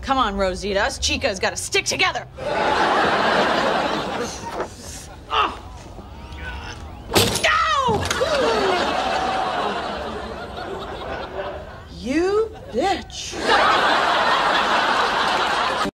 Come on, Rosita. Us chicas gotta stick together. Oh. No! You bitch.